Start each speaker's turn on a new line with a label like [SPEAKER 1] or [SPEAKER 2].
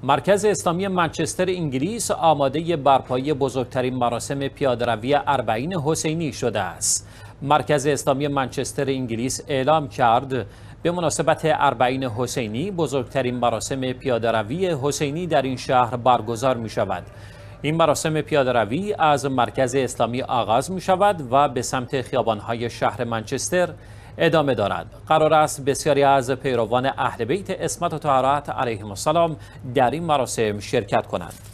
[SPEAKER 1] مرکز اسلامی منچستر انگلیس آماده برپایی بزرگترین مراسم پیاده‌روی اربعین حسینی شده است. مرکز اسلامی منچستر انگلیس اعلام کرد به مناسبت اربعین حسینی بزرگترین مراسم پیاده‌روی حسینی در این شهر برگزار می شود. این مراسم پیاده‌روی از مرکز اسلامی آغاز می شود و به سمت خیابان‌های شهر منچستر ادامه دارد. قرار است بسیاری از پیروان اهل بیت عصمت و طهارت علیهم السلام در این مراسم شرکت کنند.